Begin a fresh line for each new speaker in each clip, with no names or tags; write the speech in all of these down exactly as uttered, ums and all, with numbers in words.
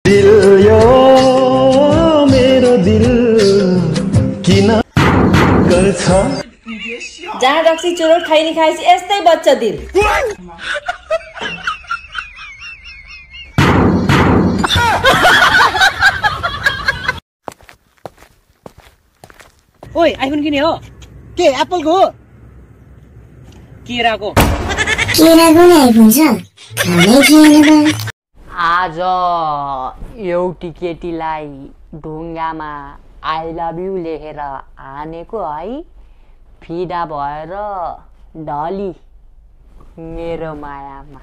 दिल यो मेरो दिल किन गर्छ
जहाँ रक्सी चुरोट खाइनी खाएपछि यस्तै बच्चा दिल।
ओइ आइफोन किने हो के एप्पल को केराको
केराको नै आइफोन छ खानै थिएन त।
आज एउटी केटीलाई ढुङ्गामा आई लभ यु लेखेर हानेको है, फिदा भएर ढली मेरो मायामा।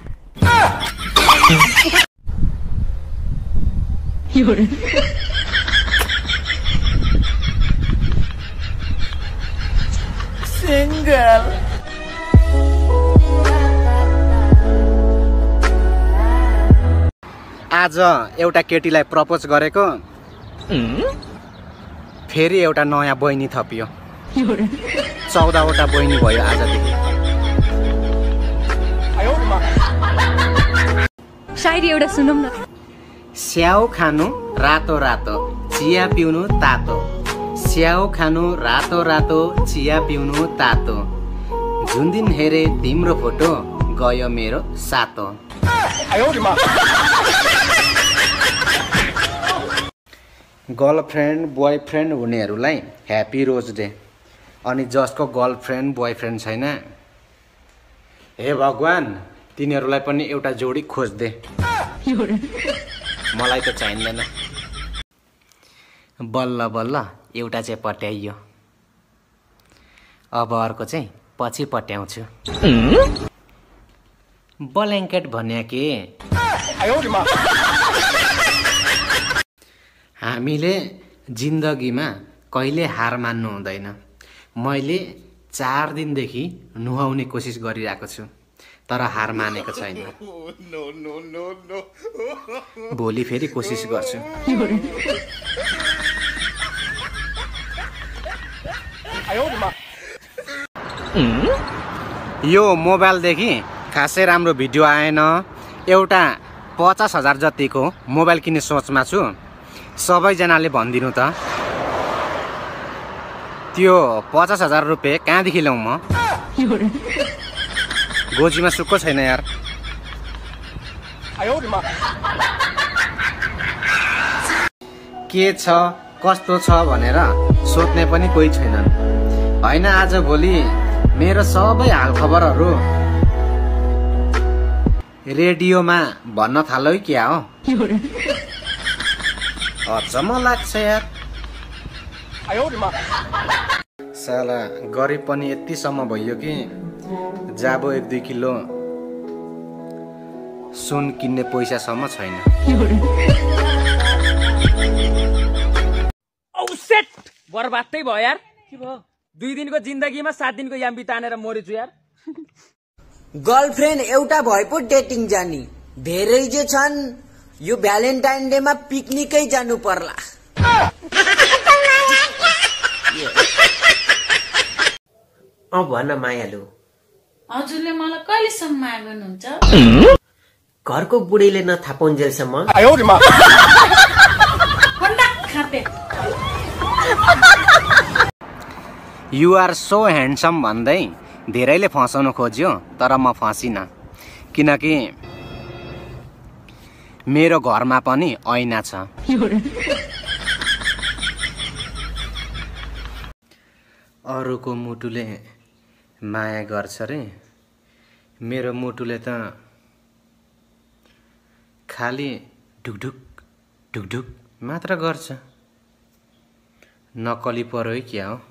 सिंगल
आज एउटा केटीलाई प्रपोज गरेको, फेरि एउटा नयाँ बहिनी थपियो। चौधवटा बहिनी भयो आजदेखि।
शायरी एउटा सुनौँ न।
स्याउ खानु रातो रातो चिया पिउनु तातो, स्याउ खानु रातो रातो चिया पिउनु तातो, जुन दिन हेरे तिम्रो फोटो गयो मेरो सातो। गर्लफ्रेन्ड बोयफ्रेन्ड हुनेहरूलाई ह्याप्पी रोज डे। अनि जसको गर्लफ्रेन्ड बोयफ्रेन्ड छैन, हे भगवान तिनीहरूलाई पनि एउटा जोडी खोज्दे। मलाई त चाहिँदैन। बल्ल बल्ल एउटा चाहिँ पट्याइयो, अब अर्को चाहिँ पछि पट्याउँछु। ब्ल्याङ्केट भन्या के? हामीले जिन्दगीमा कहिले हार मान्नु हुँदैन। मैले चार दिनदेखि नुहाउने कोसिस गरिरहेको छु, तर हार मानेको छैन। भोलि फेरि कोसिस गर्छु। यो मोबाइलदेखि खासै राम्रो भिडियो आएन। एउटा पचास हजार जतिको मोबाइल किन्ने सोचमा छु। सबैजनाले भनिदिनु त, त्यो पचास हजार रुपियाँ कहाँदेखि ल्याउँ म? गोजीमा सुक्को छैन यार। के छ कस्तो छ भनेर सोध्ने पनि कोही छैनन्। होइन, आज भोलि मेरो सबै हालखबरहरू रेडियोमा भन्न थाल्यो क्या हो? अचम्म लाग्छ यार। साला गरिब पनि यतिसम्म भयो कि जाबो एक दुई किलो सुन किन्ने पैसासम्म छैन।
औ सेट बर्बादै भयो यार। के भयो? दुई दिनको जिन्दगीमा सात दिनको याम बितानेर मरेछु यार।
गर्लफ्रेन्ड एउटा भए पो डेटिङ जानी, धेरै जे छन् यो भ्यालेन्टाइन डेमा पिकनिकै जानु पर्ला।
अँ भन मायालु,
हजुरले मलाई कहिलेसम्म माया गर्नुहुन्छ?
घरको बुढीले नथापुन्जेलसम्म।
यु आर सो ह्यान्डसम भन्दै धेरैले फसाउन खोज्यो, तर म फसिनँ। किनकि मेरो घरमा पनि ऐना छ। अरूको मुटुले माया गर्छ रे, मेरो मुटुले त खाली ढुकढुक ढुकढुक मात्र गर्छ। नकली परो है क्या हो?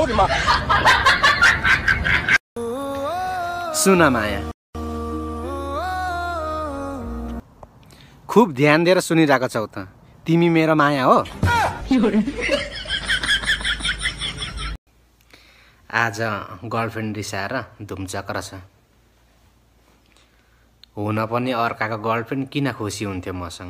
सुन माया, खुब ध्यान दिएर सुनिरहेको छौ त। तिमी मेरो माया हो? आज गर्लफ्रेन्ड रिसाएर धुमचक्र छ। हुन पनि अर्काको गर्लफ्रेन्ड किन खुसी हुन्थ्यो मसँग?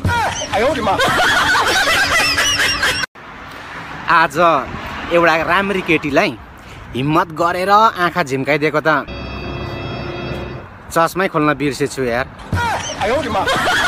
आज एउटा राम्री केटीलाई हिम्मत गरेर आँखा झिम्काइदिएको त चस्मै खोल्न बिर्सेछु यार।